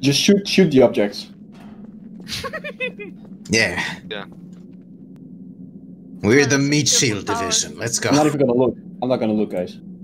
Just shoot the objects. Yeah. Yeah. We're the meat shield division. Let's go. I'm not even gonna look. I'm not gonna look, guys.